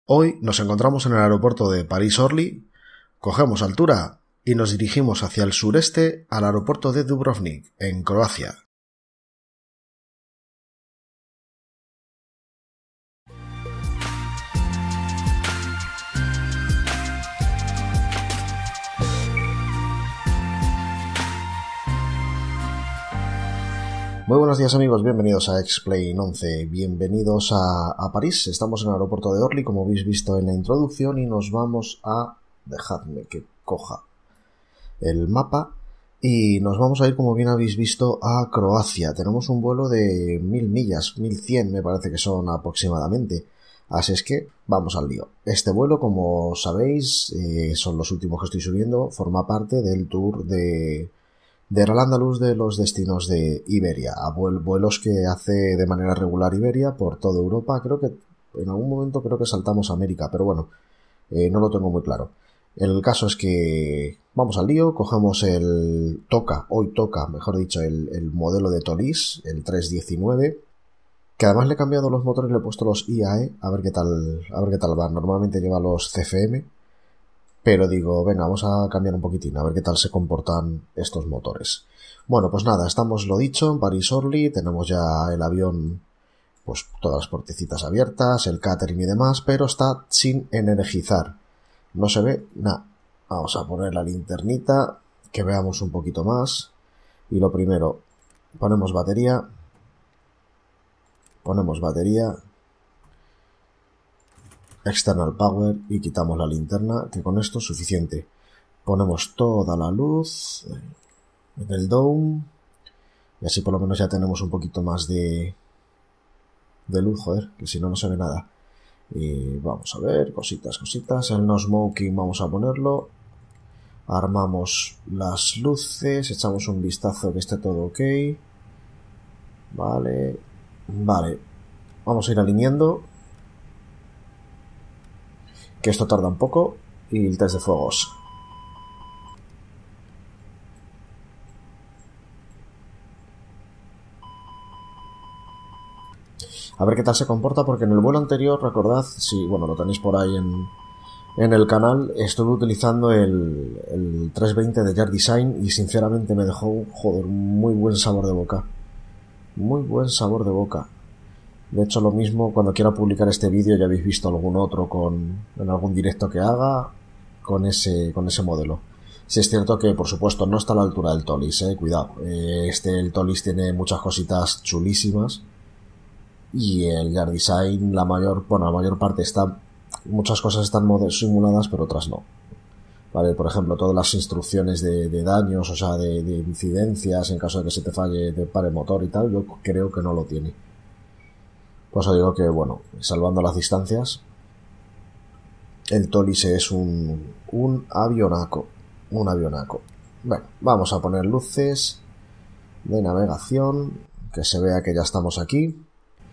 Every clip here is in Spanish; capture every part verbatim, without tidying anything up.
Hoy nos encontramos en el aeropuerto de París-Orly, cogemos altura y nos dirigimos hacia el sureste al aeropuerto de Dubrovnik, en Croacia. Muy buenos días amigos, bienvenidos a X-Plane once, bienvenidos a, a París. Estamos en el aeropuerto de Orly, como habéis visto en la introducción, y nos vamos a... dejadme que coja el mapa y nos vamos a ir, como bien habéis visto, a Croacia. Tenemos un vuelo de mil millas, mil cien me parece que son aproximadamente, así es que vamos al lío. Este vuelo, como sabéis, eh, son los últimos que estoy subiendo, forma parte del tour de... de Al-Andalus de los destinos de Iberia, a vuelos que hace de manera regular Iberia por toda Europa. Creo que en algún momento creo que saltamos a América, pero bueno, eh, no lo tengo muy claro. El caso es que vamos al lío, cogemos el toca, hoy toca, mejor dicho, el, el modelo de Tolis, el trescientos diecinueve, que además le he cambiado los motores, le he puesto los I A E, a ver qué tal, a ver qué tal van. Normalmente lleva los C F M, pero digo, venga, vamos a cambiar un poquitín, a ver qué tal se comportan estos motores. Bueno, pues nada, estamos, lo dicho, en París-Orly, tenemos ya el avión, pues todas las puertecitas abiertas, el catering y demás, pero está sin energizar. No se ve nada. Vamos a poner la linternita, que veamos un poquito más. Y lo primero, ponemos batería. Ponemos batería. External power y quitamos la linterna, que con esto es suficiente. Ponemos toda la luz en el dome y así por lo menos ya tenemos un poquito más de de luz, joder, que si no no se ve nada. Y vamos a ver, cositas, cositas. El no smoking vamos a ponerlo. Armamos las luces, echamos un vistazo que esté todo ok. Vale, vale. Vamos a ir alineando, que esto tarda un poco, y el test de fuegos. A ver qué tal se comporta, porque en el vuelo anterior, recordad, si, bueno, lo tenéis por ahí en, en el canal, estuve utilizando el, el trescientos veinte de Jar Design y sinceramente me dejó, joder, muy buen sabor de boca. Muy buen sabor de boca. De hecho, lo mismo, cuando quiera publicar este vídeo, ya habéis visto algún otro con, en algún directo que haga con ese, con ese modelo. Sí es cierto que, por supuesto, no está a la altura del Tolis, eh, cuidado. Eh, este, el Tolis tiene muchas cositas chulísimas y el Jar Design, la mayor, bueno, la mayor parte está, muchas cosas están simuladas, pero otras no. Vale, por ejemplo, todas las instrucciones de, de daños, o sea, de, de incidencias, en caso de que se te falle, te pare el motor y tal, yo creo que no lo tiene. Pues os digo que, bueno, salvando las distancias, el Tolis es un, un avionaco, un avionaco. Bueno, vamos a poner luces de navegación, que se vea que ya estamos aquí.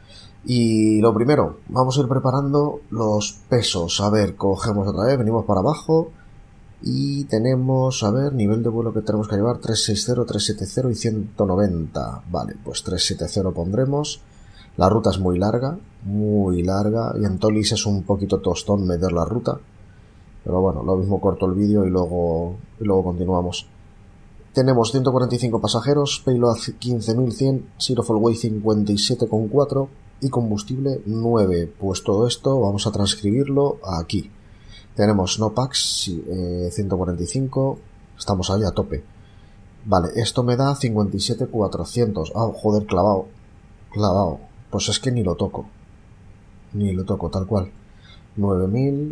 Y lo primero, vamos a ir preparando los pesos. A ver, cogemos otra vez, venimos para abajo y tenemos, a ver, nivel de vuelo que tenemos que llevar, trescientos sesenta, trescientos setenta y ciento noventa. Vale, pues trescientos setenta pondremos. La ruta es muy larga, muy larga, y en Tolis es un poquito tostón meter la ruta. Pero bueno, lo mismo corto el vídeo y luego, y luego continuamos. Tenemos ciento cuarenta y cinco pasajeros, payload quince mil cien, zero fuel weight cincuenta y siete coma cuatro y combustible nueve. Pues todo esto vamos a transcribirlo aquí. Tenemos snowpacks, eh, ciento cuarenta y cinco, estamos ahí a tope. Vale, esto me da cincuenta y siete mil cuatrocientos. Ah, joder, clavado, clavado. Pues es que ni lo toco. Ni lo toco, tal cual. nueve mil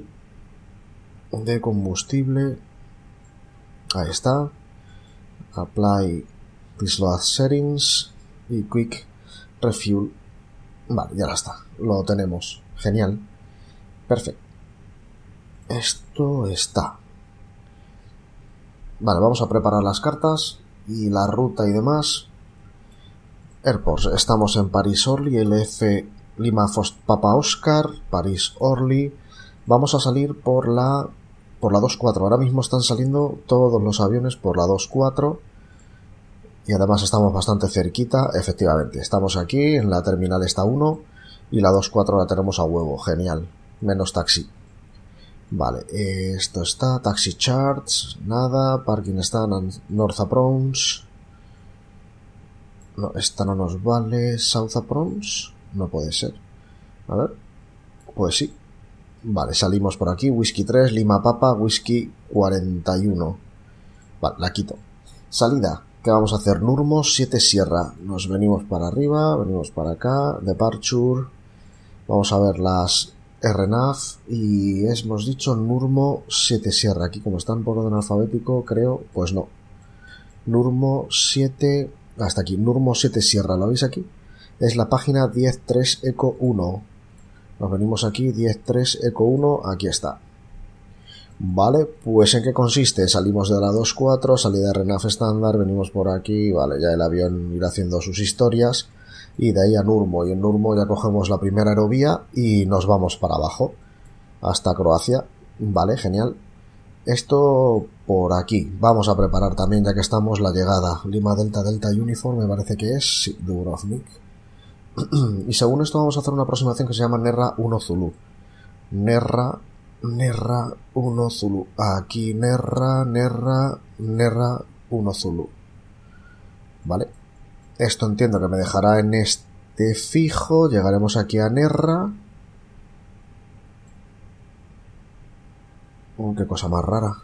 de combustible. Ahí está. Apply Payload Settings y Quick Refuel. Vale, ya está. Lo tenemos. Genial. Perfecto. Esto está. Vale, vamos a preparar las cartas y la ruta y demás. Airports, estamos en París-Orly, L F Lima Papa Oscar, París-Orly. Vamos a salir por la por la dos cuatro. Ahora mismo están saliendo todos los aviones por la dos cuatro y además estamos bastante cerquita. Efectivamente, estamos aquí en la terminal esta uno y la dos cuatro la tenemos a huevo, genial. menos taxi. Vale, eh, esto está, taxi charts, nada, parking stand, north approach. No, esta no nos vale, south approach, no puede ser. A ver, pues sí. Vale, salimos por aquí, whisky tres, lima papa, whisky cuarenta y uno. Vale, la quito. Salida, ¿qué vamos a hacer? Nurmo siete Sierra, nos venimos para arriba, venimos para acá, departure, vamos a ver las R N A V y hemos dicho Nurmo siete Sierra. Aquí como están por orden alfabético, creo, pues no. Nurmo siete, hasta aquí, Nurmo siete Sierra, ¿lo veis aquí? Es la página diez tres Eco uno. Nos venimos aquí, diez tres Eco uno, aquí está. Vale, pues ¿en qué consiste? Salimos de la dos cuatro, salida de R N A V estándar, venimos por aquí, vale, ya el avión irá haciendo sus historias. Y de ahí a Nurmo, y en Nurmo ya cogemos la primera aerovía y nos vamos para abajo, hasta Croacia. Vale, genial. Esto por aquí. Vamos a preparar también, ya que estamos, la llegada. Lima Delta Delta Uniform, me parece que es, sí, Dubrovnik. Y según esto vamos a hacer una aproximación que se llama Nerra uno Zulu. Nerra, Nerra uno Zulu. Aquí Nerra, Nerra, Nerra uno Zulu. Vale. Esto entiendo que me dejará en este fijo. Llegaremos aquí a Nerra. Oh, qué cosa más rara.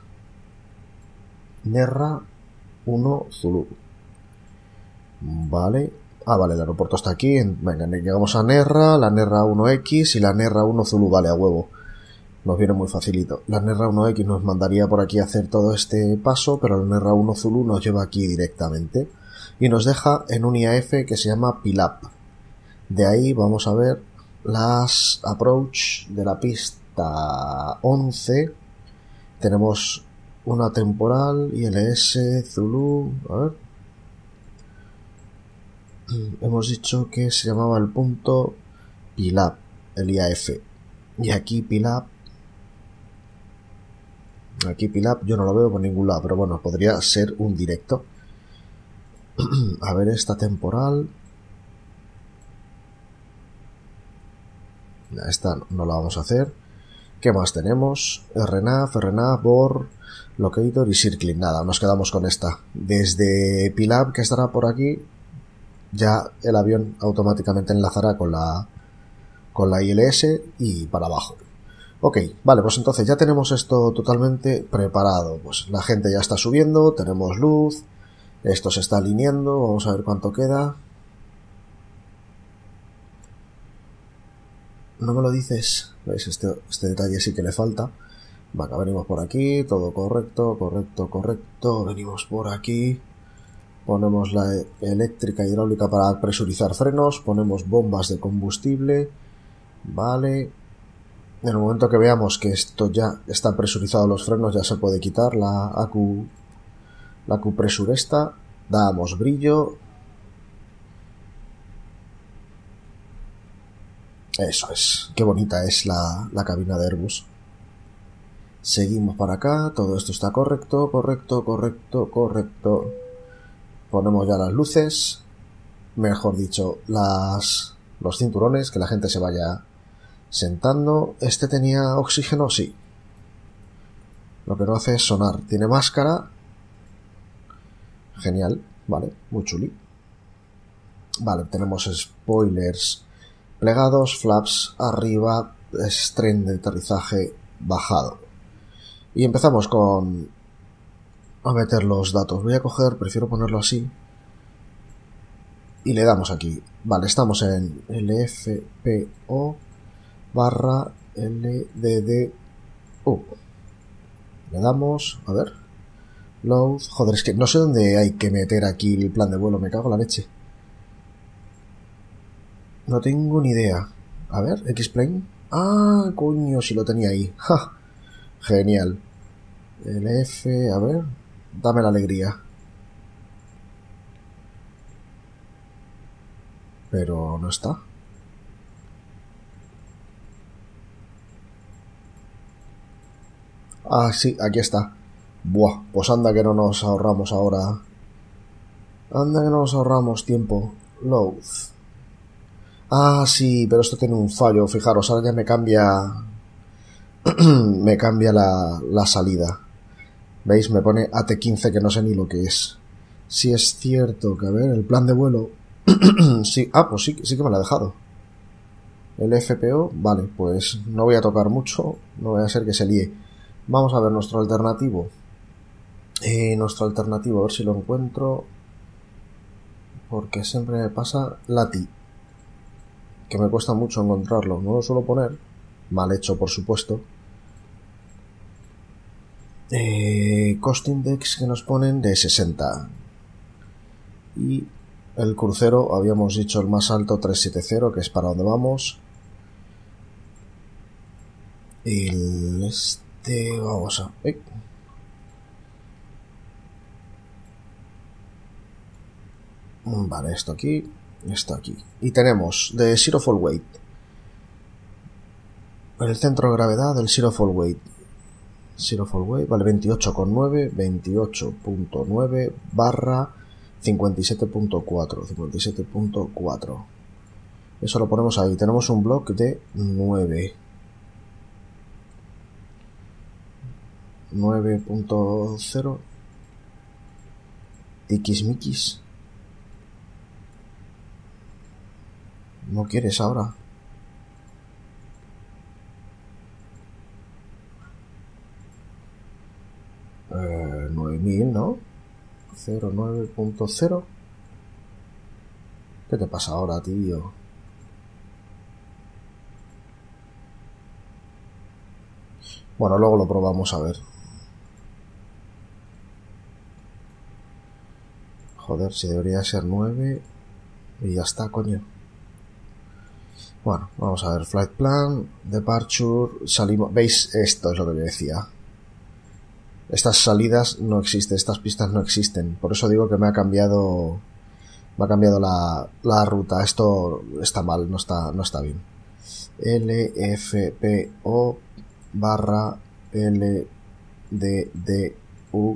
Nerra uno Zulu. Vale. Ah, vale, el aeropuerto está aquí. Venga, llegamos a Nerra, la Nerra uno X y la Nerra uno Zulu. Vale, a huevo. Nos viene muy facilito. La Nerra uno X nos mandaría por aquí a hacer todo este paso, pero la Nerra uno Zulu nos lleva aquí directamente. Y nos deja en un I A F que se llama Pilap. De ahí vamos a ver las approach de la pista once. Tenemos una temporal, I L S, Zulu. A ver. Hemos dicho que se llamaba el punto Pilap, el I A F. Y aquí Pilap. Aquí Pilap yo no lo veo por ningún lado, pero bueno, podría ser un directo. A ver esta temporal. Esta no la vamos a hacer. ¿Qué más tenemos? R N A V, R N A V, B O R, Locator y Circling. Nada, nos quedamos con esta. Desde Pilap, que estará por aquí, ya el avión automáticamente enlazará con la con la I L S y para abajo. Ok, vale, pues entonces ya tenemos esto totalmente preparado. Pues la gente ya está subiendo, tenemos luz. Esto se está alineando, vamos a ver cuánto queda. No me lo dices. ¿Veis? Este, este detalle sí que le falta. Vale, venimos por aquí, todo correcto, correcto, correcto. Venimos por aquí. Ponemos la eléctrica hidráulica para presurizar frenos. Ponemos bombas de combustible. Vale. En el momento que veamos que esto ya está presurizado los frenos, ya se puede quitar la acu... La Q-Pressure esta, damos brillo. Eso es, qué bonita es la, la cabina de Airbus. Seguimos para acá, todo esto está correcto, correcto, correcto, correcto. Ponemos ya las luces, mejor dicho, las los cinturones, que la gente se vaya sentando. ¿Este tenía oxígeno? Sí. Lo que no hace es sonar. Tiene máscara. Genial, vale, muy chuli. Vale, tenemos spoilers plegados, flaps arriba, tren de aterrizaje bajado. Y empezamos con a meter los datos. Voy a coger, prefiero ponerlo así. Y le damos aquí. Vale, estamos en L F P O barra L D D U. Le damos, a ver. Load, joder, es que no sé dónde hay que meter aquí el plan de vuelo, me cago en la leche. No tengo ni idea. A ver, X-Plane. Ah, coño, si lo tenía ahí. ¡Ja! Genial. El F, a ver, dame la alegría. Pero no está. Ah, sí, aquí está. Buah, pues anda que no nos ahorramos ahora. Anda que no nos ahorramos tiempo. Load. Ah, sí, pero esto tiene un fallo. Fijaros, ahora ya me cambia me cambia la, la salida. ¿Veis? Me pone A T quince que no sé ni lo que es. Sí es cierto que, a ver, el plan de vuelo... sí, ah, pues sí, sí que me lo ha dejado. El F P O, vale, pues no voy a tocar mucho, no voy a ser que se líe. Vamos a ver nuestro alternativo. Eh, nuestro alternativo, a ver si lo encuentro. Porque siempre me pasa Lati, que me cuesta mucho encontrarlo. No lo suelo poner. Mal hecho, por supuesto. Eh, cost index que nos ponen de sesenta. Y el crucero, habíamos dicho el más alto, trescientos setenta, que es para donde vamos. El este, vamos a... ¿eh? Vale, esto aquí, esto aquí. Y tenemos de Zero Fall Weight. El centro de gravedad del Zero Fall Weight. Zero Fall Weight, vale, veintiocho coma nueve, veintiocho punto nueve barra cincuenta y siete punto cuatro, cincuenta y siete punto cuatro. Eso lo ponemos ahí. Tenemos un block de nueve. nueve punto cero. Tiquismiquis. ¿No quieres ahora? Eh, nueve mil, ¿no? cero nueve punto cero. ¿Qué te pasa ahora, tío? Bueno, luego lo probamos a ver. Joder, si debería ser nueve. Y ya está, coño. Bueno, vamos a ver. Flight plan, departure, salimos. ¿Veis? Esto es lo que yo decía. Estas salidas no existen, estas pistas no existen. Por eso digo que me ha cambiado. Me ha cambiado la, la ruta. Esto está mal, no está, no está bien. L F P O barra L D D U.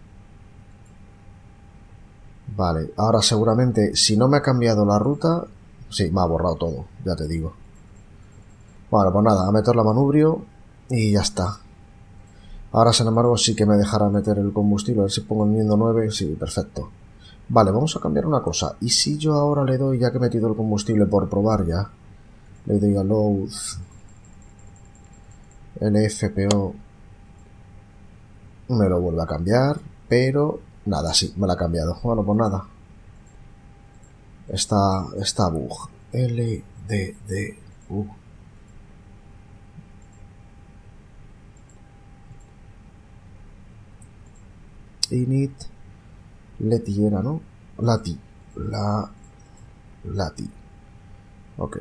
Vale, ahora seguramente, si no me ha cambiado la ruta, sí, me ha borrado todo, ya te digo. Bueno, pues nada, a meter la manubrio y ya está. Ahora, sin embargo, sí que me dejará meter el combustible, a ver si pongo el Miendo nueve, sí, perfecto. Vale, vamos a cambiar una cosa. ¿Y si yo ahora le doy, ya que he metido el combustible por probar ya, le doy a load L F P O, me lo vuelve a cambiar, pero nada, sí, me lo ha cambiado. Bueno, pues nada. Está, está bug. L D D U. Init. Leti era, ¿no? Lati. La. Lati. Ok.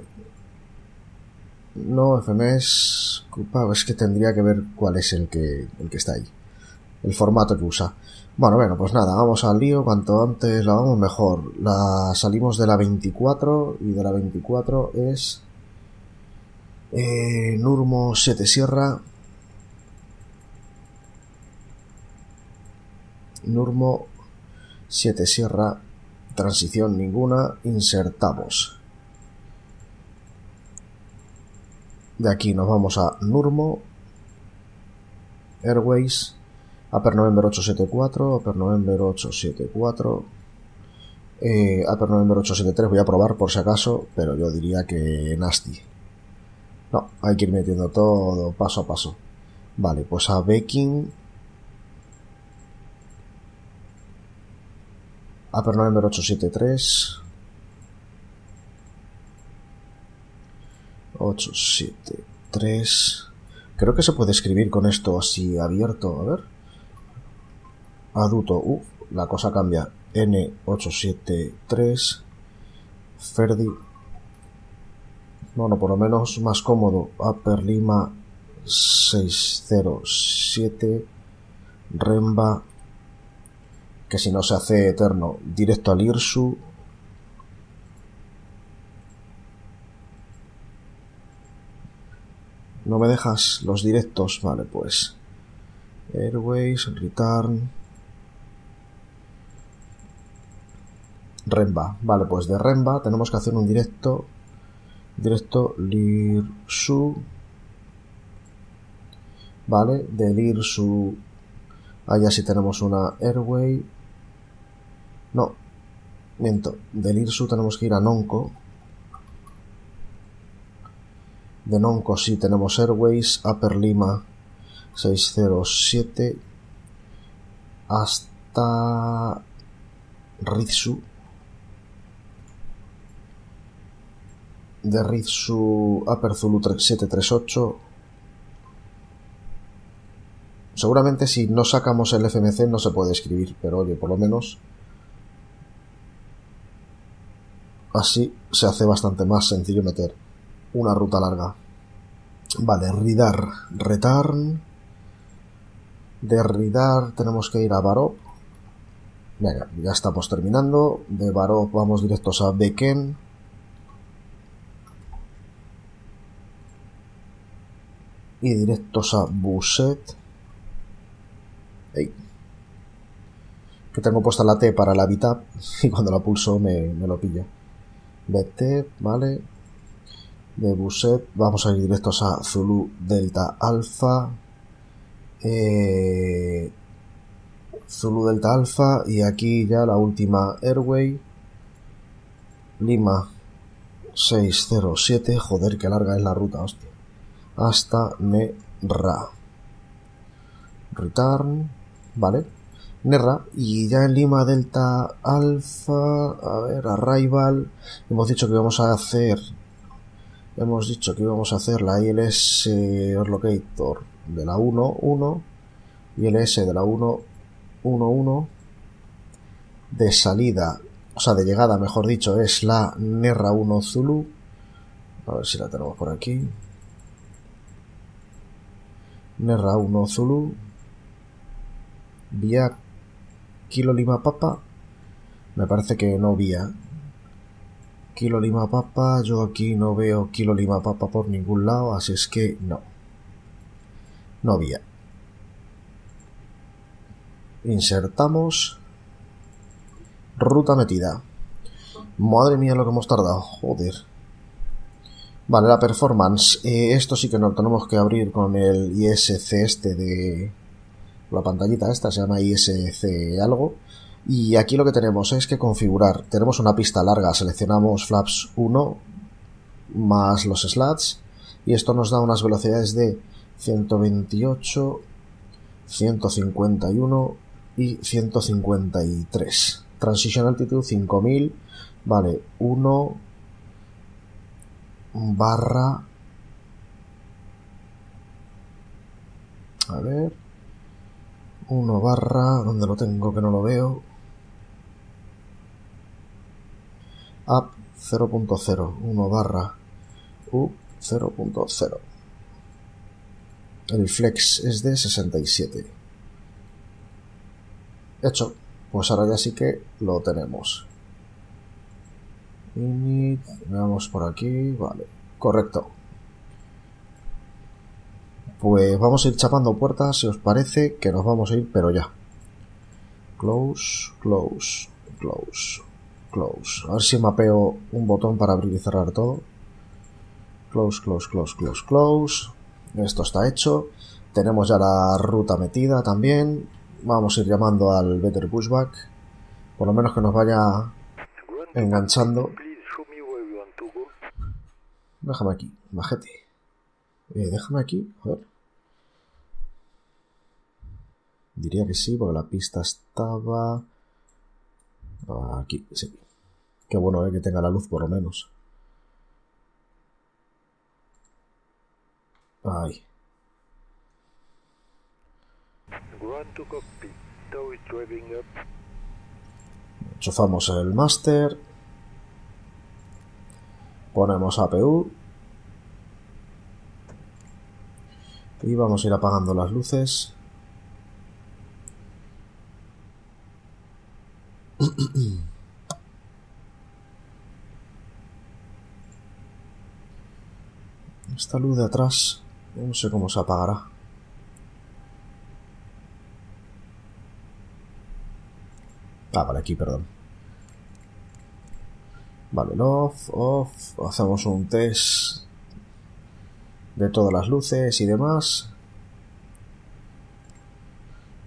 No, F M S. Es que tendría que ver cuál es el que, el que está ahí. El formato que usa. Bueno, bueno, pues nada, vamos al lío. Cuanto antes la vamos mejor. La salimos de la veinticuatro y de la veinticuatro es eh, Nurmo siete Sierra. Nurmo siete Sierra, transición ninguna, insertamos. De aquí nos vamos a Nurmo Airways, Upper November ocho siete cuatro, Upper November ocho siete cuatro, eh, Upper November ocho siete tres, voy a probar por si acaso, pero yo diría que nasty. No, hay que ir metiendo todo paso a paso. Vale, pues a Baking, Upper November ocho siete tres, ocho siete tres. Creo que se puede escribir con esto así abierto. A ver. Aduto. Uf, la cosa cambia. N ocho siete tres. Ferdi. Bueno, por lo menos más cómodo. Upper Lima seis cero siete. Remba. Que si no se hace eterno. Directo al Irsu. ¿No me dejas los directos? Vale, pues. Airways, Return. Remba. Vale, pues de Remba tenemos que hacer un directo. Directo Lirsu. Vale, del Irsu. Allá sí tenemos una Airway. No, miento. Del Irsu tenemos que ir a Nonco. De Nonco sí tenemos Airways. Upper Lima seiscientos siete. Hasta Ritsu. De Ritsu Upper Zulu setecientos treinta y ocho. Seguramente si no sacamos el F M C no se puede escribir, pero oye, por lo menos así se hace bastante más sencillo meter una ruta larga. Vale, Ridar, Return. De Ridar tenemos que ir a Barop. Venga, ya estamos terminando. De Barop vamos directos a Beken. Y directos a Buset. Ey. Que tengo puesta la T para la Bitap y cuando la pulso me, me lo pilla. B T, vale. De Buset vamos a ir directos a Zulu Delta Alpha. Eh, Zulu Delta Alpha y aquí ya la última Airway. Lima seiscientos siete. Joder, qué larga es la ruta, hostia. Hasta Nerra. Return. Vale. Nerra. Y ya en Lima Delta Alpha. A ver, Arrival. Hemos dicho que íbamos a hacer. Hemos dicho que íbamos a hacer la I L S Locator de la uno uno. I L S de la uno uno uno. De salida. O sea, de llegada, mejor dicho, es la Nerra uno Zulu. A ver si la tenemos por aquí. Nerra uno Zulu. Vía Kilo Lima Papa. Me parece que no vía Kilo Lima Papa. Yo aquí no veo Kilo Lima Papa por ningún lado, así es que no. No vía. Insertamos. Ruta metida. Madre mía lo que hemos tardado. Joder. Vale, la performance. Eh, esto sí que nos tenemos que abrir con el I S C este de... La pantallita esta se llama I S C algo. Y aquí lo que tenemos es que configurar. Tenemos una pista larga. Seleccionamos flaps uno más los slats. Y esto nos da unas velocidades de ciento veintiocho, ciento cincuenta y uno y ciento cincuenta y tres. Transition Altitude cinco mil. Vale, uno barra... A ver... uno barra... ¿Dónde lo tengo que no lo veo? Up cero punto cero. uno barra U cero punto cero. El flex es de sesenta y siete. Hecho. Pues ahora ya sí que lo tenemos. Init. Veamos por aquí. Vale. Correcto. Pues vamos a ir chapando puertas, si os parece, que nos vamos a ir, pero ya. Close, close, close, close. A ver si mapeo un botón para abrir y cerrar todo. Close, close, close, close, close. Esto está hecho. Tenemos ya la ruta metida también. Vamos a ir llamando al Better Pushback. Por lo menos que nos vaya enganchando. Déjame aquí, majete. Eh, déjame aquí, a ver. Diría que sí, porque la pista estaba... Aquí, sí. Qué bueno, eh, que tenga la luz por lo menos. Ahí. Enchufamos el máster. Ponemos A P U. Y vamos a ir apagando las luces. Esta luz de atrás, no sé cómo se apagará. Ah, vale, aquí, perdón. Vale, off, off. Hacemos un test de todas las luces y demás.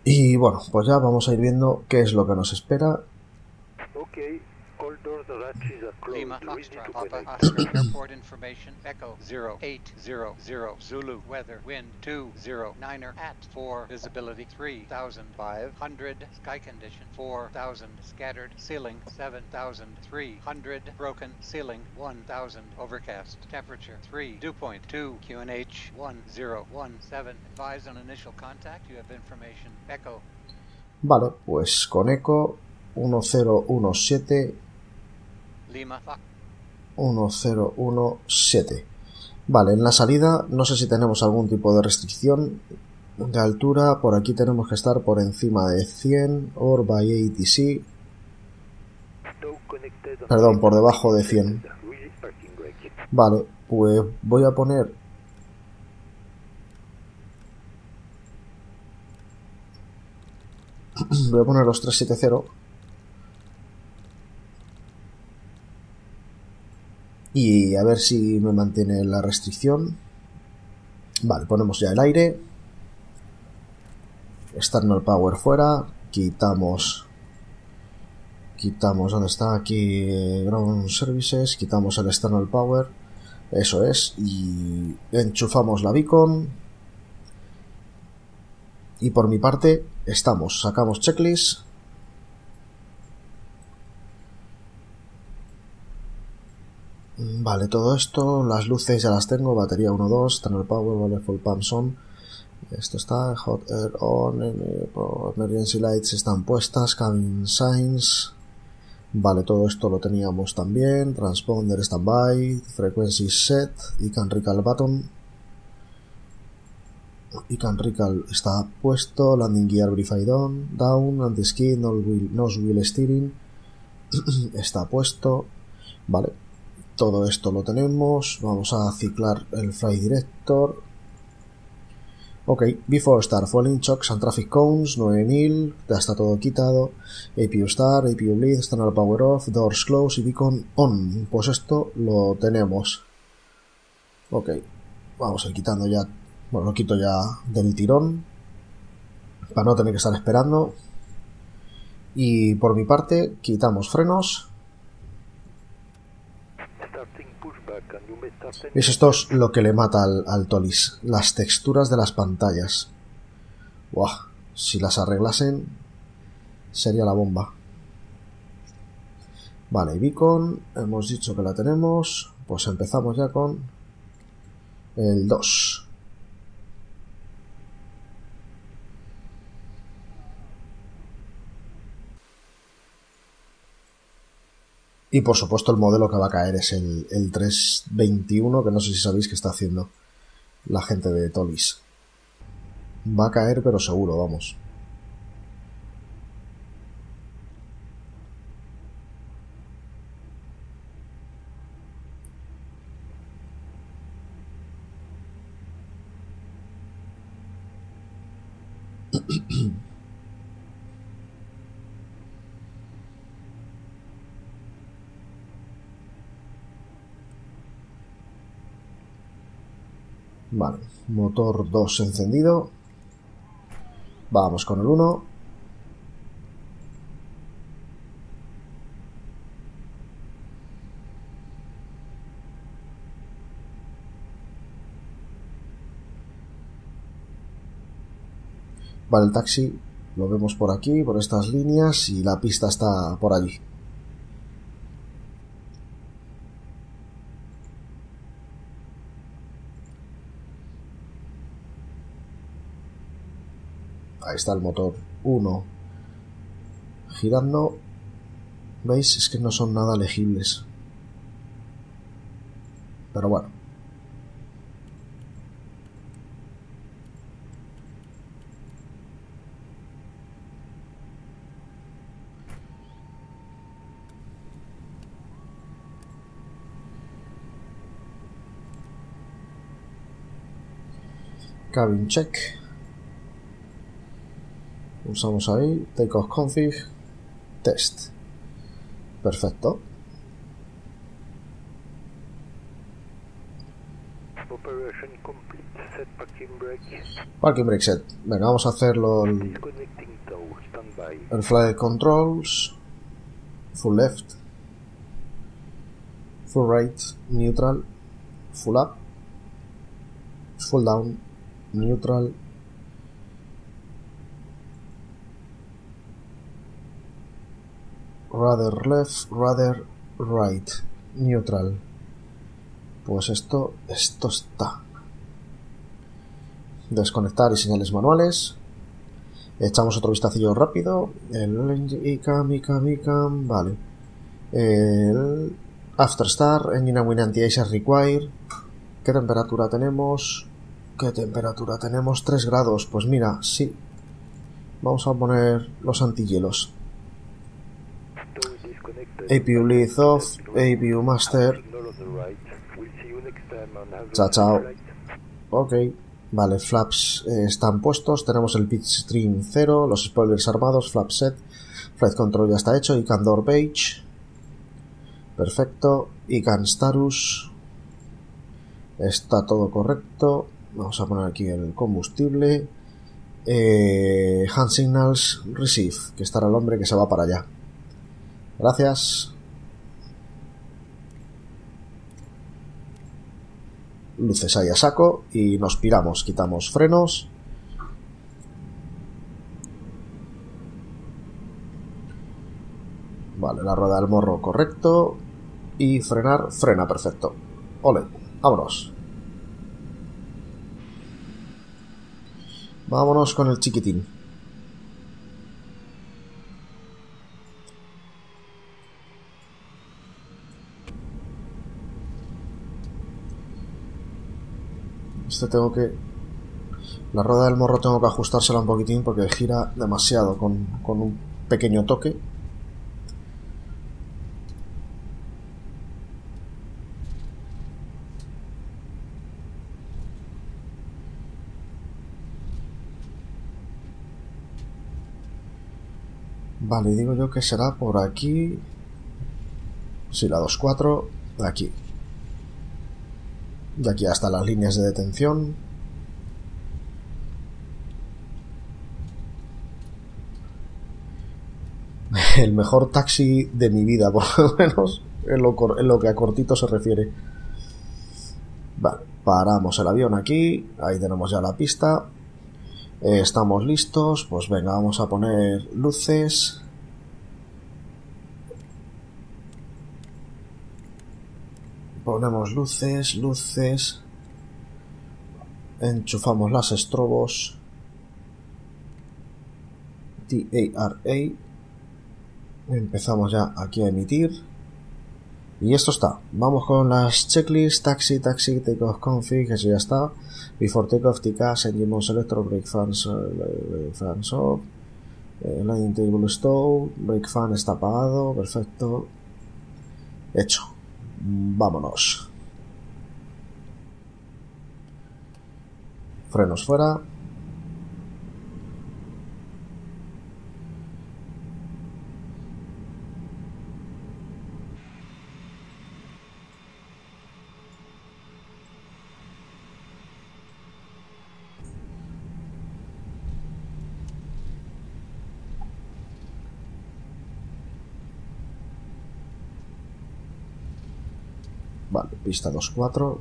Y bueno, pues ya vamos a ir viendo qué es lo que nos espera. Okay. All doors and hatches are closed. Lima, Ready Foxtrot, to Papa, connect. Oscar, Airport Information, Echo, zero eight zero zero, Zulu, weather, wind, two zero, Niner, at, four, visibility, three thousand five hundred, sky condition, four thousand, scattered, ceiling, seven thousand three hundred, broken, ceiling, one thousand, overcast, temperature, three, dew point, two, Q N H, one zero one seven, advise on initial contact, you have information, Echo. Vale, pues con eco uno cero uno siete. Lima, Fox. uno cero uno siete. Vale, en la salida no sé si tenemos algún tipo de restricción de altura. Por aquí tenemos que estar por encima de cien or by A T C. Perdón, por debajo de cien. Vale, pues voy a poner voy a poner los trescientos setenta y a ver si me mantiene la restricción. Vale, ponemos ya el aire. External power fuera. Quitamos Quitamos, ¿dónde está? Aquí ground services. Quitamos el external power. Eso es. Y enchufamos la beacon. Y por mi parte estamos. Sacamos checklist. Vale, todo esto, las luces ya las tengo, batería uno dos, external power, vale, full pumps on. Esto está, hot air on, emergency lights están puestas, cabin signs. Vale, todo esto lo teníamos también, transponder standby, frequency set, icon recall button. Icon recall está puesto, landing gear verified on, down, anti-skid, nose wheel steering está puesto. Vale. Todo esto lo tenemos. Vamos a ciclar el Flight Director. Ok, before start, fueling chocks and traffic cones, nueve mil, ya está todo quitado. A P U start, A P U bleed, external power off, doors close y beacon on. Pues esto lo tenemos. Ok, vamos a ir quitando ya. Bueno, lo quito ya del tirón para no tener que estar esperando. Y por mi parte, quitamos frenos. ¿Ves? Esto es lo que le mata al, al Tolis, las texturas de las pantallas. Buah, si las arreglasen sería la bomba. Vale, beacon, hemos dicho que la tenemos, pues empezamos ya con el dos. Y por supuesto el modelo que va a caer es el, el trescientos veintiuno, que no sé si sabéis que está haciendo la gente de Tolis. Va a caer pero seguro, vamos. Vale, motor dos encendido. Vamos con el uno. Vale, el taxi lo vemos por aquí, por estas líneas, y la pista está por allí. Ahí está el motor uno girando. ¿Veis? Es que no son nada legibles. Pero bueno. Cabin check. Usamos ahí, takeoff config, test. Perfecto. Operation complete. Set parking brake. Parking brake set. Venga, vamos a hacerlo el, Disconnecting tow. Standby. el flight controls. Full left. Full right. Neutral. Full up. Full down. Neutral. Rudder left. Rudder right. Neutral. Pues esto, esto está. Desconectar y señales manuales. Echamos otro vistacillo rápido. El ICAM, ICAM, ICAM. Vale. El After Start. Engine and Wind Anti-Ice Required. ¿Qué temperatura tenemos? ¿Qué temperatura tenemos? tres grados. Pues mira, sí. Vamos a poner los antihielos. Tow disconnected. A P U lead off. A P U master. Signal on the right. We'll see you next time on Hazard Chao, chao. Flight. Ok. Vale, flaps eh, están puestos. Tenemos el pitch stream cero. Los spoilers armados. Flap set. Flight control ya está hecho. ICANN door page. Perfecto. ICANN status. Está todo correcto. Vamos a poner aquí el combustible. Eh, hand signals receive. Que estará el hombre que se va para allá. Gracias. Luces ahí a saco y nos piramos. Quitamos frenos. Vale, la rueda del morro correcto. Y frenar, frena perfecto. Ole, vámonos. Vámonos con el chiquitín. Este tengo que... La rueda del morro tengo que ajustársela un poquitín porque gira demasiado con, con un pequeño toque. Vale, digo yo que será por aquí. Sí, la dos cuatro, aquí. De aquí hasta las líneas de detención. El mejor taxi de mi vida, por lo menos, en lo, en lo que a cortito se refiere. Vale, paramos el avión aquí. Ahí tenemos ya la pista. Eh, estamos listos. Pues venga, vamos a poner luces. Ponemos luces, luces. Enchufamos las estrobos. T A R A. Empezamos ya aquí a emitir. Y esto está. Vamos con las checklists. Taxi, taxi, takeoff config. Eso ya está. Before takeoff, T C A S, engine mode selector, brake fans, uh, fans off. Eh, landing table stove. Brake fan está apagado. Perfecto. Hecho. Vámonos. Frenos fuera. Vale, pista dos cuatro.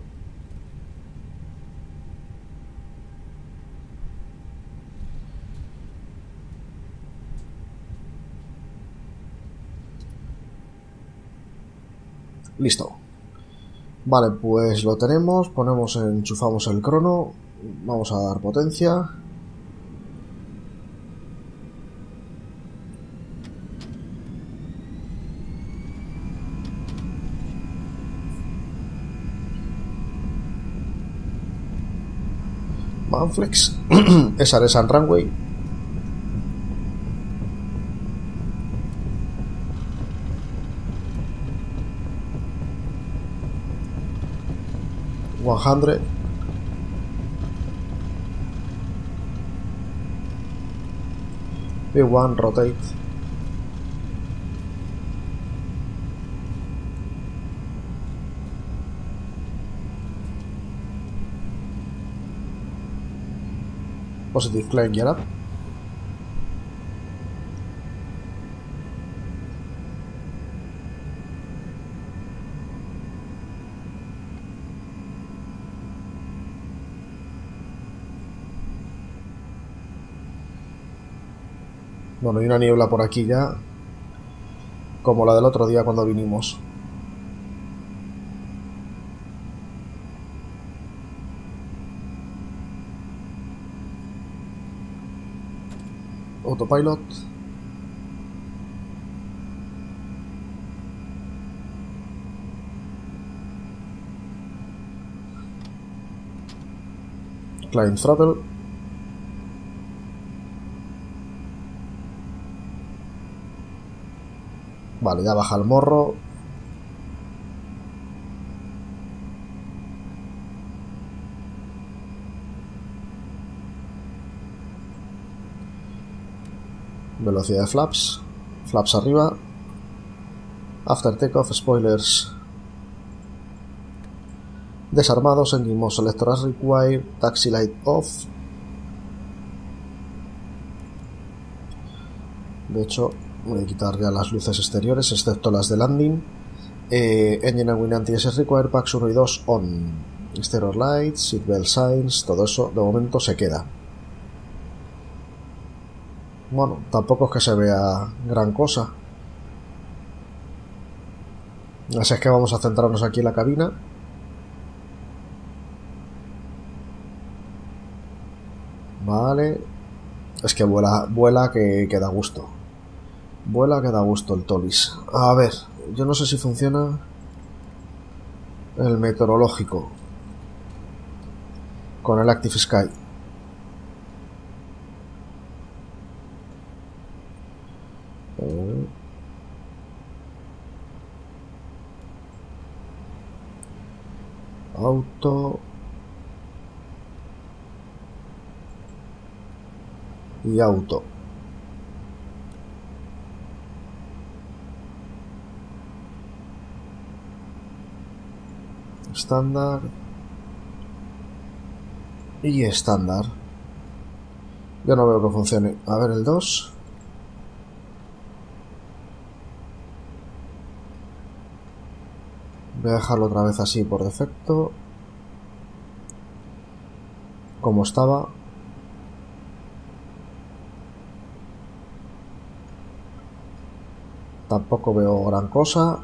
Listo. Vale, pues lo tenemos. Ponemos, enchufamos el crono. Vamos a dar potencia. Manflex. Esa es Sun Runway. cien. V uno rotate. Positive climb, get up. Bueno, hay una niebla por aquí ya, como la del otro día cuando vinimos. Autopilot. Climb throttle. Vale, ya baja el morro. Velocidad de flaps. Flaps arriba. After takeoff, spoilers desarmados. Engine mode selector as required. Taxi light off. De hecho, voy a quitar ya las luces exteriores, excepto las de landing. Eh, engine and wind anti-S required. Packs uno y dos on. Exterior lights, seatbelt signs, todo eso de momento se queda. Bueno, tampoco es que se vea gran cosa. Así es que vamos a centrarnos aquí en la cabina. Vale. Es que vuela, vuela que, que da gusto. Vuela que da gusto el Tolis. A ver, yo no sé si funciona el meteorológico con el Active Sky. Eh. Auto. Y auto. Estándar. Y estándar. Yo no veo que funcione. A ver el dos. Voy a dejarlo otra vez así por defecto. Como estaba. Tampoco veo gran cosa.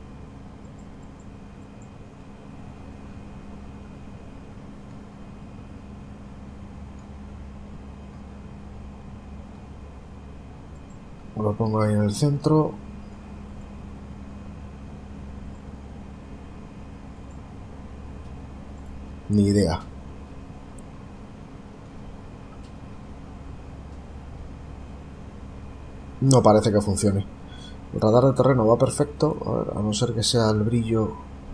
Lo pongo ahí en el centro. Ni idea. No parece que funcione. El radar de terreno va perfecto, a ver, a no ser que sea el brillo.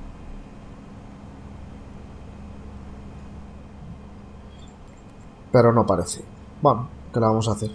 Pero no parece. Bueno, ¿qué le vamos a hacer?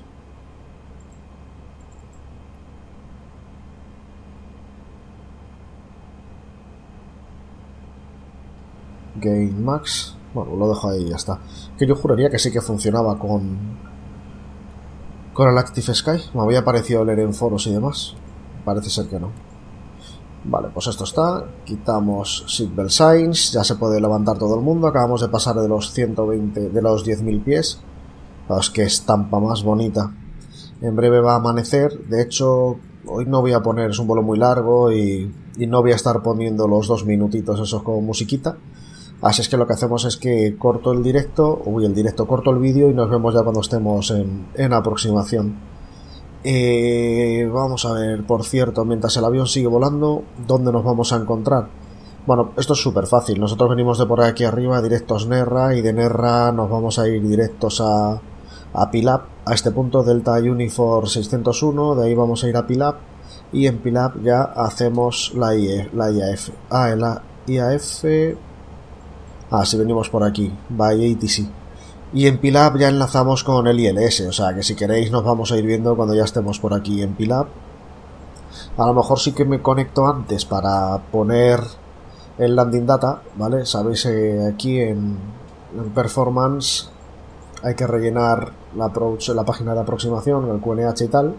Gain Max. Bueno, lo dejo ahí y ya está. Que yo juraría que sí que funcionaba con con el Active Sky. Me había parecido leer en foros y demás. Parece ser que no. Vale, pues esto está. Quitamos Seatbelt Signs. Ya se puede levantar todo el mundo. Acabamos de pasar de los ciento veinte, de los diez mil pies. Fijaos qué estampa más bonita. En breve va a amanecer. De hecho, hoy no voy a poner, es un vuelo muy largo y, y no voy a estar poniendo los dos minutitos esos con musiquita. Así es que lo que hacemos es que corto el directo, uy, el directo, corto el vídeo y nos vemos ya cuando estemos en, en aproximación. Eh, vamos a ver, por cierto, mientras el avión sigue volando, ¿dónde nos vamos a encontrar? Bueno, esto es súper fácil. Nosotros venimos de por aquí arriba, directos Nerra, y de Nerra nos vamos a ir directos a, a Pilap, a este punto, Delta Unifor seiscientos uno, de ahí vamos a ir a Pilap, y en Pilap ya hacemos la, I E, la I A F. Ah, en la I A F... Ah, si venimos por aquí, by A T C. Y en Pilap ya enlazamos con el I L S, o sea que si queréis nos vamos a ir viendo cuando ya estemos por aquí en Pilap. A lo mejor sí que me conecto antes para poner el landing data, ¿vale? Sabéis, eh, aquí en, en Performance hay que rellenar la, approach, la página de aproximación, el Q N H y tal.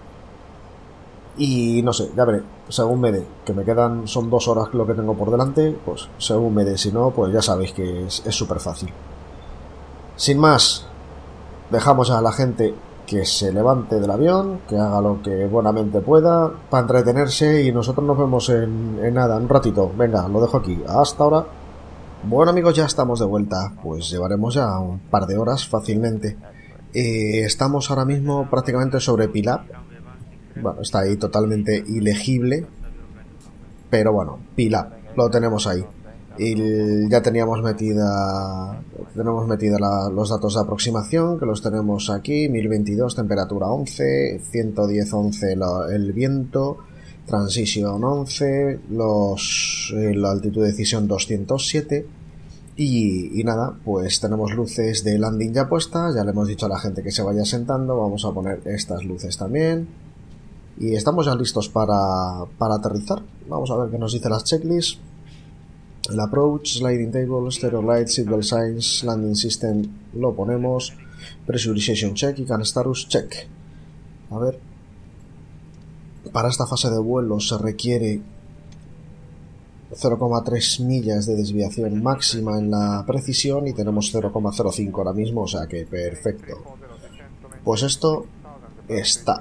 Y no sé, ya veré, según me dé, que me quedan, son dos horas lo que tengo por delante, pues según me dé, si no, pues ya sabéis que es súper fácil. Sin más, dejamos a la gente que se levante del avión, que haga lo que buenamente pueda para entretenerse y nosotros nos vemos en, en nada, un ratito. Venga, lo dejo aquí, hasta ahora. Bueno amigos, ya estamos de vuelta, pues llevaremos ya un par de horas fácilmente. Eh, estamos ahora mismo prácticamente sobre Pilab. Bueno, está ahí totalmente ilegible, pero bueno, Pilab, lo tenemos ahí. Y ya teníamos metida tenemos metida la, los datos de aproximación, que los tenemos aquí, mil veintidós, temperatura once, ciento diez once la, el viento, transition once, los, eh, la altitud de decisión doscientos siete. Y, y nada, pues tenemos luces de landing ya puestas, ya le hemos dicho a la gente que se vaya sentando, vamos a poner estas luces también. Y estamos ya listos para, para aterrizar. Vamos a ver qué nos dice las checklists. El approach, sliding table, stereo light, seatbelt signs, landing system lo ponemos. Pressurization check y can status check. A ver. Para esta fase de vuelo se requiere cero coma tres millas de desviación máxima en la precisión y tenemos cero coma cero cinco ahora mismo, o sea que perfecto. Pues esto está.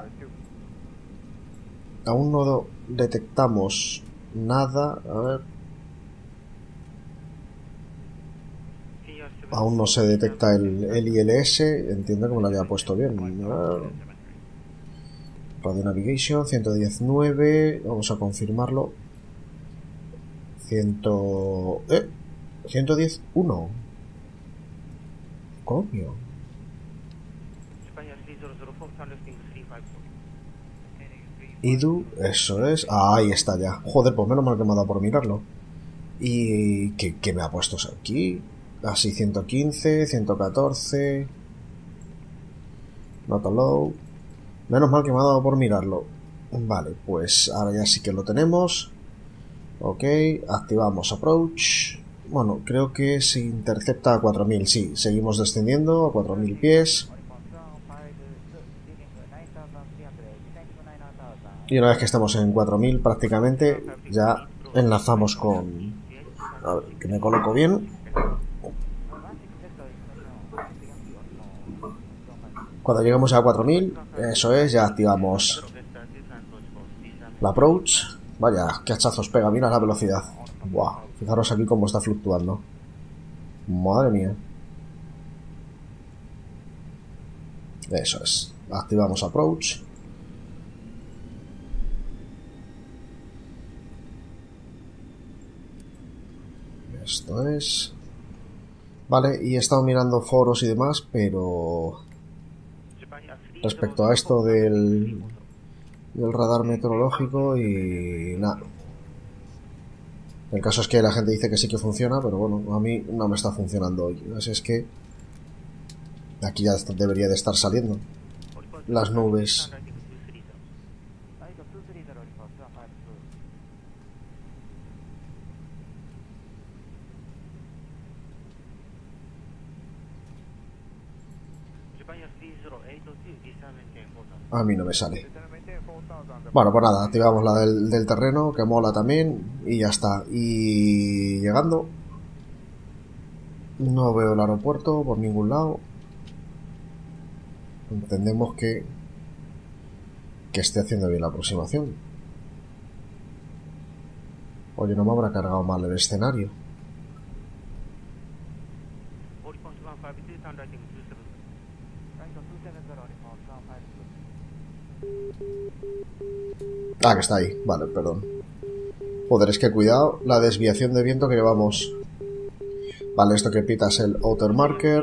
Aún no detectamos nada. A ver. Aún no se detecta el, el I L S. Entiendo que me lo haya puesto bien. Radio Navigation ciento diecinueve. Vamos a confirmarlo. cien. Eh. ciento diez punto uno. Coño. Idu, eso es. Ah, ahí está ya. Joder, pues menos mal que me ha dado por mirarlo. ¿Y qué, qué me ha puesto aquí? Así, ciento quince, ciento catorce. Not low. Menos mal que me ha dado por mirarlo. Vale, pues ahora ya sí que lo tenemos. Ok, activamos approach. Bueno, creo que se intercepta a cuatro mil. Sí, seguimos descendiendo a cuatro mil pies. Y una vez que estamos en cuatro mil prácticamente ya enlazamos con... A ver, que me coloco bien. Cuando lleguemos a cuatro mil, eso es, ya activamos la approach. Vaya, qué hachazos pega, mira la velocidad. Buah, fijaros aquí cómo está fluctuando. Madre mía. Eso es, activamos approach. Esto es... Vale, y he estado mirando foros y demás, pero... Respecto a esto del... del radar meteorológico y... nada. El caso es que la gente dice que sí que funciona, pero bueno, a mí no me está funcionando hoy. Así es que... Aquí ya debería de estar saliendo las nubes. A mí no me sale. Bueno, pues nada, activamos la del, del terreno, que mola también, y ya está. Y llegando, no veo el aeropuerto por ningún lado. Entendemos que que esté haciendo bien la aproximación. Oye, no me habrá cargado mal el escenario. Ah, que está ahí. Vale, perdón. Joder, es que cuidado la desviación de viento que llevamos. Vale, esto que pita es el outer marker.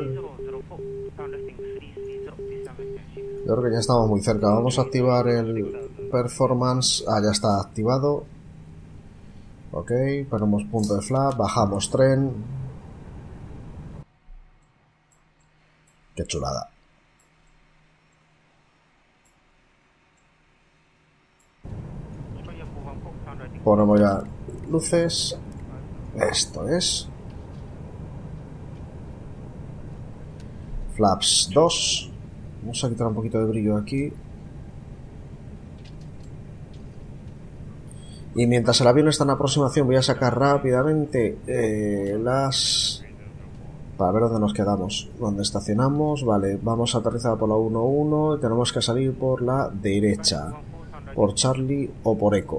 Yo creo que ya estamos muy cerca. Vamos a activar el performance. Ah, ya está activado. Ok, ponemos punto de flap, bajamos tren. Qué chulada. Ponemos ya luces. Esto es. Flaps dos. Vamos a quitar un poquito de brillo aquí. Y mientras el avión está en aproximación voy a sacar rápidamente eh, las... para ver dónde nos quedamos. Dónde estacionamos. Vale, vamos a aterrizar por la uno uno y tenemos que salir por la derecha. Por Charlie o por Echo.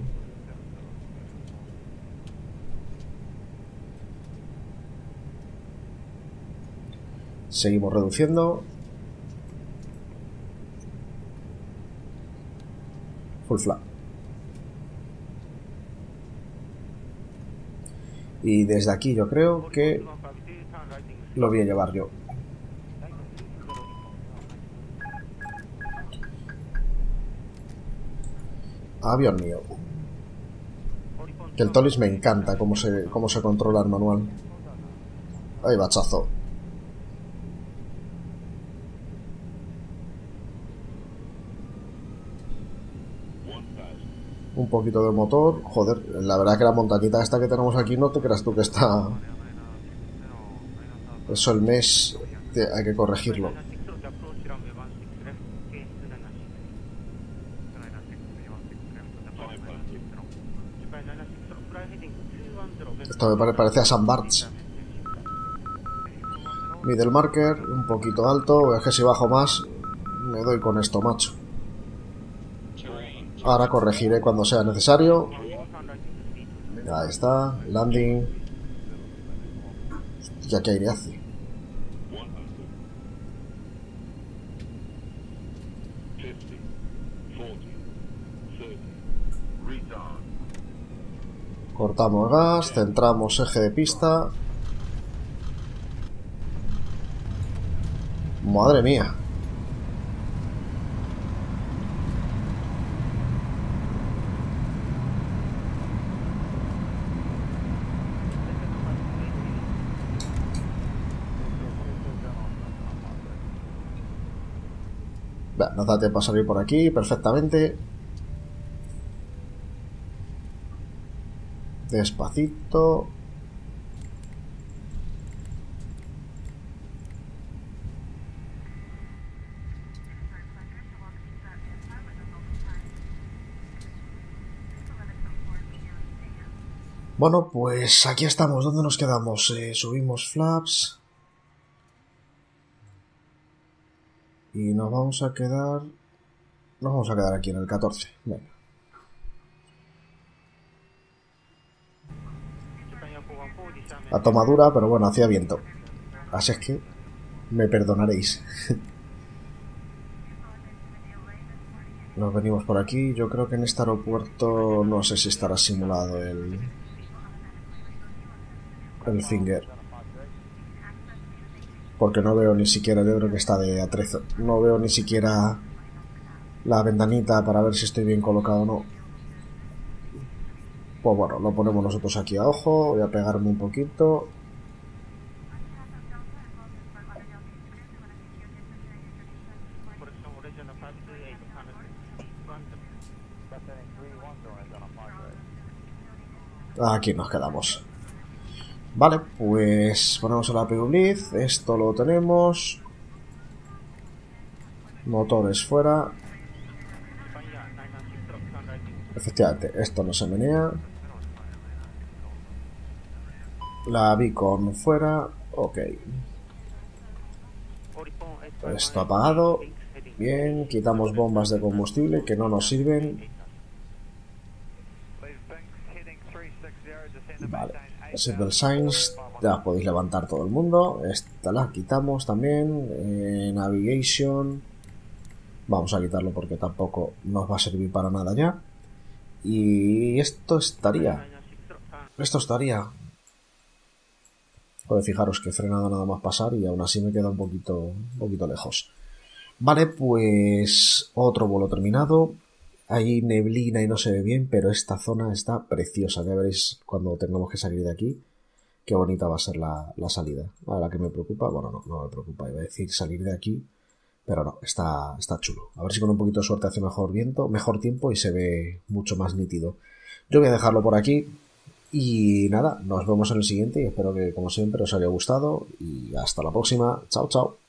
Seguimos reduciendo. Full flap. Y desde aquí yo creo que lo voy a llevar yo. Avión mío. Que el Tolis me encanta cómo se, cómo se controla el manual. Ahí bachazo. Un poquito de motor. Joder, la verdad que la montañita esta que tenemos aquí no te creas tú que está... Eso el mes hay que corregirlo. Esto me parece a San Barts. Middle marker, un poquito alto. Es que si bajo más me doy con esto, macho. Ahora corregiré cuando sea necesario. Ahí está, landing. Ya que aire hace. Cortamos gas, centramos eje de pista. Madre mía. Bueno, nos da tiempo a salir por aquí perfectamente. Despacito. Bueno, pues aquí estamos. ¿Dónde nos quedamos? Eh, subimos flaps. Y nos vamos a quedar... Nos vamos a quedar aquí en el catorce. Venga. La tomadura, pero bueno, hacía viento. Así es que me perdonaréis. Nos venimos por aquí. Yo creo que en este aeropuerto no sé si estará simulado el... el finger. Porque no veo ni siquiera, yo creo que está de atrezo. No veo ni siquiera la ventanita para ver si estoy bien colocado o no. Pues bueno, lo ponemos nosotros aquí a ojo. Voy a pegarme un poquito. Aquí nos quedamos. Vale, pues ponemos el A P U Blitz. Esto lo tenemos. Motores fuera. Efectivamente, esto no se menea. La beacon fuera. Ok. Esto apagado. Bien, quitamos bombas de combustible que no nos sirven. Vale. Seatbelt signs, ya podéis levantar todo el mundo. Esta la quitamos también. eh, Navigation, vamos a quitarlo porque tampoco nos va a servir para nada ya. Y esto estaría Esto estaría Joder, fijaros que he frenado nada más pasar y aún así me queda un poquito, un poquito lejos. Vale, pues otro vuelo terminado. Hay neblina y no se ve bien, pero esta zona está preciosa. Ya veréis cuando tengamos que salir de aquí qué bonita va a ser la, la salida. Ahora, que me preocupa, bueno, no, no me preocupa, iba a decir salir de aquí, pero no, está, está chulo. A ver si con un poquito de suerte hace mejor viento, mejor tiempo y se ve mucho más nítido. Yo voy a dejarlo por aquí y nada, nos vemos en el siguiente y espero que como siempre os haya gustado y hasta la próxima. Chao, chao.